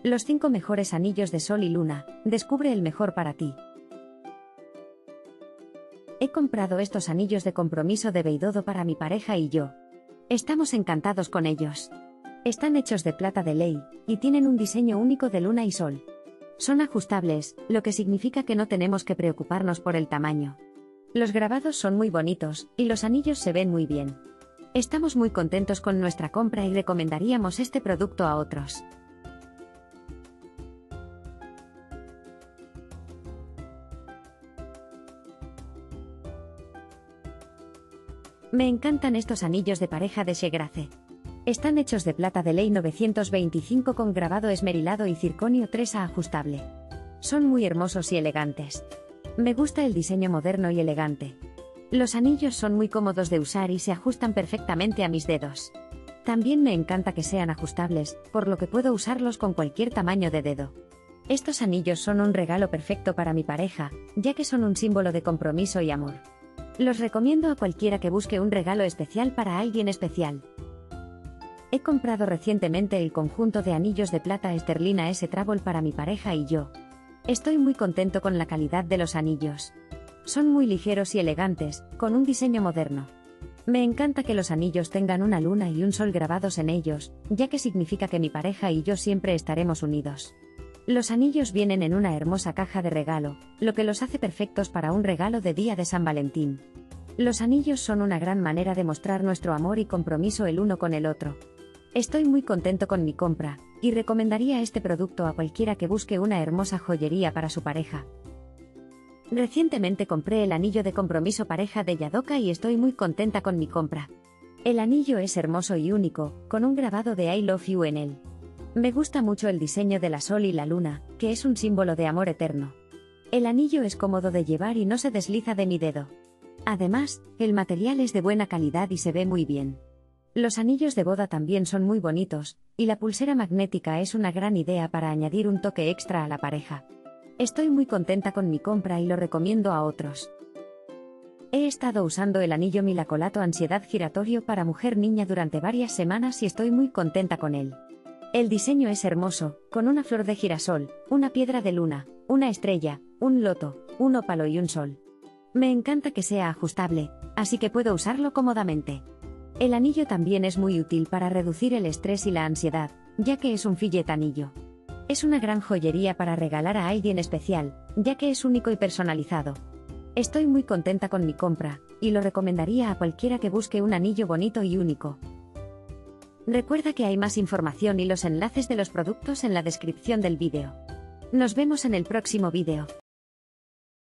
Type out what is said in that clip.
Los 5 mejores anillos de sol y luna, descubre el mejor para ti. He comprado estos anillos de compromiso de Beidodo para mi pareja y yo. Estamos encantados con ellos. Están hechos de plata de ley, y tienen un diseño único de luna y sol. Son ajustables, lo que significa que no tenemos que preocuparnos por el tamaño. Los grabados son muy bonitos, y los anillos se ven muy bien. Estamos muy contentos con nuestra compra y recomendaríamos este producto a otros. Me encantan estos anillos de pareja de Shegrace. Están hechos de plata de ley 925 con grabado esmerilado y circonio 3A ajustable. Son muy hermosos y elegantes. Me gusta el diseño moderno y elegante. Los anillos son muy cómodos de usar y se ajustan perfectamente a mis dedos. También me encanta que sean ajustables, por lo que puedo usarlos con cualquier tamaño de dedo. Estos anillos son un regalo perfecto para mi pareja, ya que son un símbolo de compromiso y amor. Los recomiendo a cualquiera que busque un regalo especial para alguien especial. He comprado recientemente el conjunto de anillos de plata esterlina S-Travel para mi pareja y yo. Estoy muy contento con la calidad de los anillos. Son muy ligeros y elegantes, con un diseño moderno. Me encanta que los anillos tengan una luna y un sol grabados en ellos, ya que significa que mi pareja y yo siempre estaremos unidos. Los anillos vienen en una hermosa caja de regalo, lo que los hace perfectos para un regalo de día de San Valentín. Los anillos son una gran manera de mostrar nuestro amor y compromiso el uno con el otro. Estoy muy contento con mi compra, y recomendaría este producto a cualquiera que busque una hermosa joyería para su pareja. Recientemente compré el anillo de compromiso pareja de Yadoka y estoy muy contenta con mi compra. El anillo es hermoso y único, con un grabado de I love you en él. Me gusta mucho el diseño de la sol y la luna, que es un símbolo de amor eterno. El anillo es cómodo de llevar y no se desliza de mi dedo. Además, el material es de buena calidad y se ve muy bien. Los anillos de boda también son muy bonitos, y la pulsera magnética es una gran idea para añadir un toque extra a la pareja. Estoy muy contenta con mi compra y lo recomiendo a otros. He estado usando el anillo Milacolato Ansiedad Giratorio para mujer niña durante varias semanas y estoy muy contenta con él. El diseño es hermoso, con una flor de girasol, una piedra de luna, una estrella, un loto, un ópalo y un sol. Me encanta que sea ajustable, así que puedo usarlo cómodamente. El anillo también es muy útil para reducir el estrés y la ansiedad, ya que es un fillet anillo. Es una gran joyería para regalar a alguien especial, ya que es único y personalizado. Estoy muy contenta con mi compra, y lo recomendaría a cualquiera que busque un anillo bonito y único. Recuerda que hay más información y los enlaces de los productos en la descripción del vídeo. Nos vemos en el próximo vídeo.